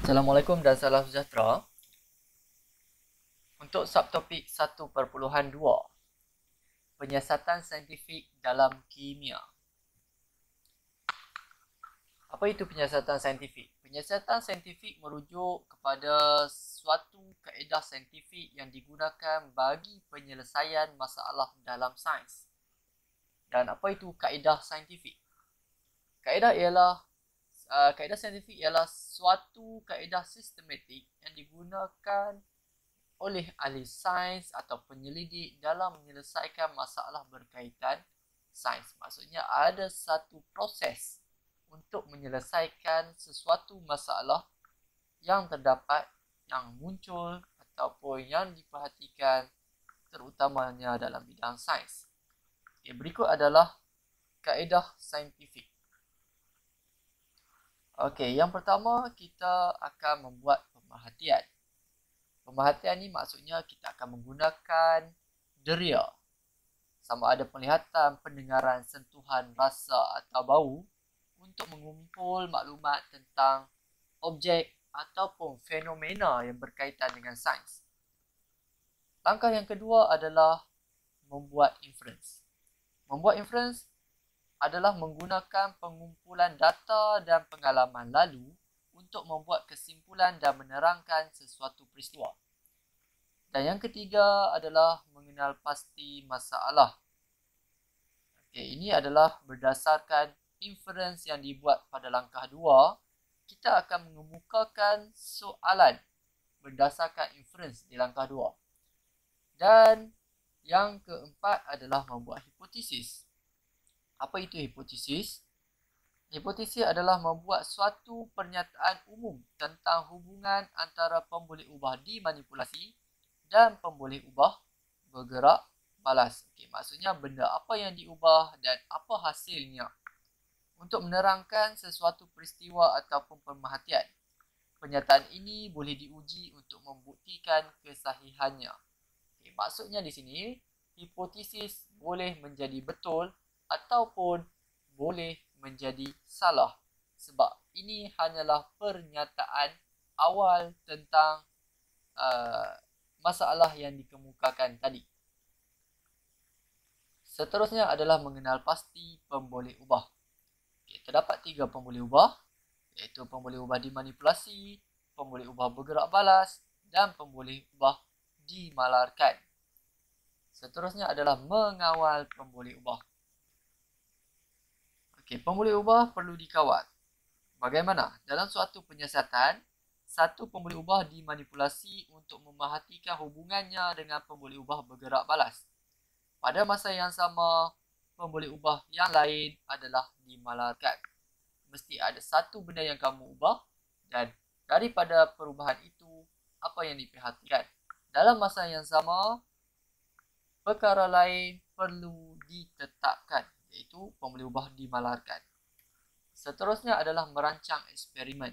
Assalamualaikum dan salam sejahtera. Untuk subtopik 1.2, penyiasatan saintifik dalam kimia. Apa itu penyiasatan saintifik? Penyiasatan saintifik merujuk kepada suatu kaedah saintifik yang digunakan bagi penyelesaian masalah dalam sains. Dan apa itu kaedah saintifik? Kaedah saintifik ialah suatu kaedah sistematik yang digunakan oleh ahli sains atau penyelidik dalam menyelesaikan masalah berkaitan sains. Maksudnya ada satu proses untuk menyelesaikan sesuatu masalah yang terdapat, yang muncul ataupun yang diperhatikan terutamanya dalam bidang sains. Berikut adalah kaedah saintifik. Yang pertama kita akan membuat pemerhatian. Pemerhatian ni maksudnya kita akan menggunakan deria. Sama ada penglihatan, pendengaran, sentuhan, rasa atau bau untuk mengumpul maklumat tentang objek ataupun fenomena yang berkaitan dengan sains. Langkah yang kedua adalah membuat inference. Membuat inference adalah menggunakan pengumpulan data dan pengalaman lalu untuk membuat kesimpulan dan menerangkan sesuatu peristiwa. Dan yang ketiga adalah mengenal pasti masalah. Ini adalah berdasarkan inference yang dibuat pada langkah 2. Kita akan mengemukakan soalan berdasarkan inference di langkah 2. Dan yang keempat adalah membuat hipotesis. Apa itu hipotesis? Hipotesis adalah membuat suatu pernyataan umum tentang hubungan antara pemboleh ubah dimanipulasi dan pemboleh ubah bergerak balas. Maksudnya benda apa yang diubah dan apa hasilnya untuk menerangkan sesuatu peristiwa ataupun pemerhatian. Pernyataan ini boleh diuji untuk membuktikan kesahihannya. Maksudnya di sini, hipotesis boleh menjadi betul ataupun boleh menjadi salah. Sebab ini hanyalah pernyataan awal tentang masalah yang dikemukakan tadi. Seterusnya adalah mengenal pasti pemboleh ubah. Terdapat 3 pemboleh ubah, iaitu pemboleh ubah dimanipulasi, pemboleh ubah bergerak balas dan pemboleh ubah dimalarkan. Seterusnya adalah mengawal pemboleh ubah. Pemboleh ubah perlu dikawal. Bagaimana? Dalam suatu penyiasatan, satu pemboleh ubah dimanipulasi untuk memerhatikan hubungannya dengan pemboleh ubah bergerak balas. Pada masa yang sama, pemboleh ubah yang lain adalah dimalarkan. Mesti ada satu benda yang kamu ubah dan daripada perubahan itu, apa yang diperhatikan. Dalam masa yang sama, perkara lain perlu ditetapkan, iaitu pemboleh ubah dimalarkan. Seterusnya adalah merancang eksperimen.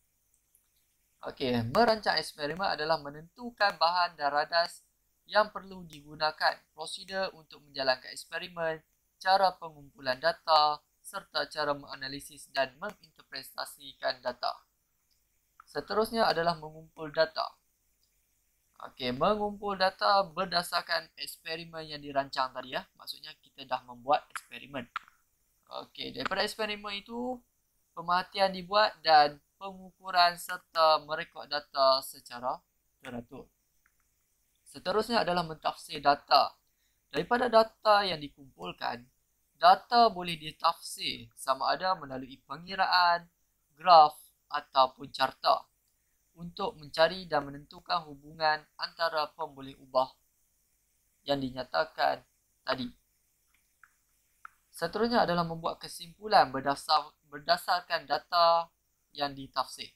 Merancang eksperimen adalah menentukan bahan dan radas yang perlu digunakan, prosedur untuk menjalankan eksperimen, cara pengumpulan data, serta cara menganalisis dan menginterpretasikan data. Seterusnya adalah mengumpul data. Mengumpul data berdasarkan eksperimen yang dirancang tadi ya. Maksudnya kita dah membuat eksperimen. Daripada eksperimen itu, pemerhatian dibuat dan pengukuran serta merekod data secara teratur. Seterusnya adalah mentafsir data. Daripada data yang dikumpulkan, data boleh ditafsir sama ada melalui pengiraan, graf ataupun carta untuk mencari dan menentukan hubungan antara pemboleh ubah yang dinyatakan tadi. Seterusnya adalah membuat kesimpulan berdasarkan data yang ditafsir.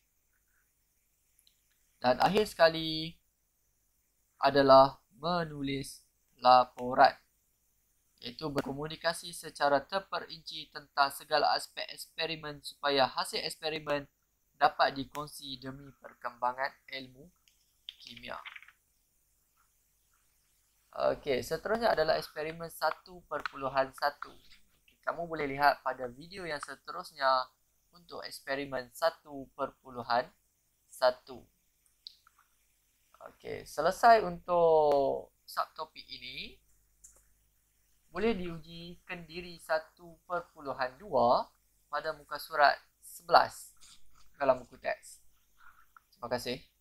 Dan akhir sekali adalah menulis laporan, iaitu berkomunikasi secara terperinci tentang segala aspek eksperimen supaya hasil eksperimen dapat dikongsi demi perkembangan ilmu kimia. Seterusnya adalah eksperimen 1.1. Kamu boleh lihat pada video yang seterusnya untuk eksperimen 1.1. Okey, selesai untuk subtopik ini. Boleh diuji kendiri 1/2 pada muka surat 11 dalam buku teks. Terima kasih.